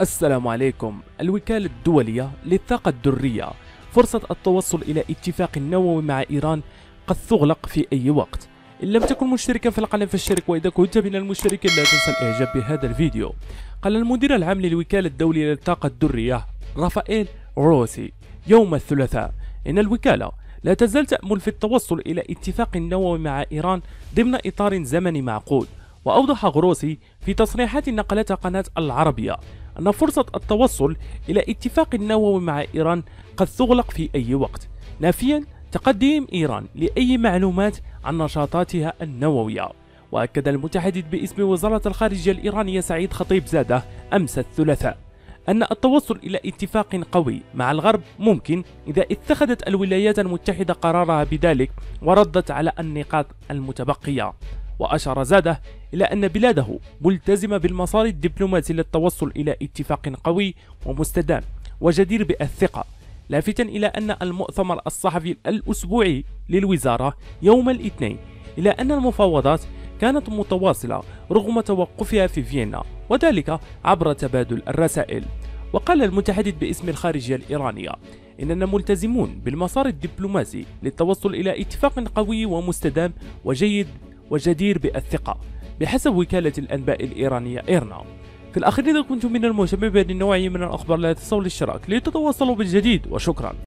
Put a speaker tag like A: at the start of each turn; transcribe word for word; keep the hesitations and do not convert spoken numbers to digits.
A: السلام عليكم. الوكالة الدولية للطاقة الذرية، فرصة التوصل إلى اتفاق نووي مع إيران قد تغلق في أي وقت. إن لم تكن مشتركا في القناة فاشترك، وإذا كنت من المشتركين لا تنسى الإعجاب بهذا الفيديو. قال المدير العام للوكالة الدولية للطاقة الذرية رافائيل غروسي يوم الثلاثاء إن الوكالة لا تزال تأمل في التوصل إلى اتفاق نووي مع إيران ضمن إطار زمني معقول. وأوضح غروسي في تصريحات نقلتها قناة العربية أن فرصة التوصل إلى اتفاق نووي مع إيران قد تغلق في أي وقت، نافيا تقديم إيران لأي معلومات عن نشاطاتها النووية. وأكد المتحدث باسم وزارة الخارجية الإيرانية سعيد خطيب زاده أمس الثلاثاء أن التوصل إلى اتفاق قوي مع الغرب ممكن إذا اتخذت الولايات المتحدة قرارها بذلك وردت على النقاط المتبقية. وأشار زاده إلى أن بلاده ملتزمة بالمسار الدبلوماسي للتوصل إلى اتفاق قوي ومستدام وجدير بالثقة، لافتا إلى أن المؤتمر الصحفي الأسبوعي للوزارة يوم الاثنين إلى أن المفاوضات كانت متواصلة رغم توقفها في فيينا، وذلك عبر تبادل الرسائل. وقال المتحدث باسم الخارجية الإيرانية إننا ملتزمون بالمسار الدبلوماسي للتوصل إلى اتفاق قوي ومستدام وجيد وجدير بالثقة بحسب وكالة الأنباء الإيرانية إيرنا. في الأخير، إذا كنتم من المهتمين بهذه النوعية من الأخبار لا تنسوا الاشتراك لتتواصلوا بالجديد، وشكرا.